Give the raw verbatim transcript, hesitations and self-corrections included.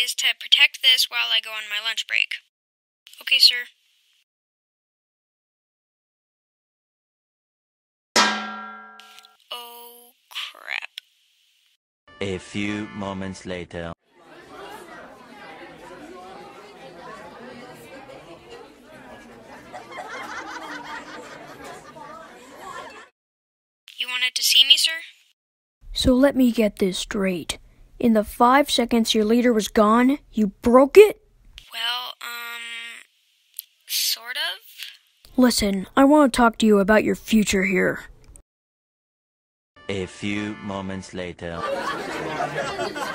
is to protect this while I go on my lunch break. Okay, sir. Oh, crap. A few moments later. You wanted to see me, sir? So let me get this straight. In the five seconds your leader was gone, you broke it? Well, um, sort of? Listen, I want to talk to you about your future here. A few moments later.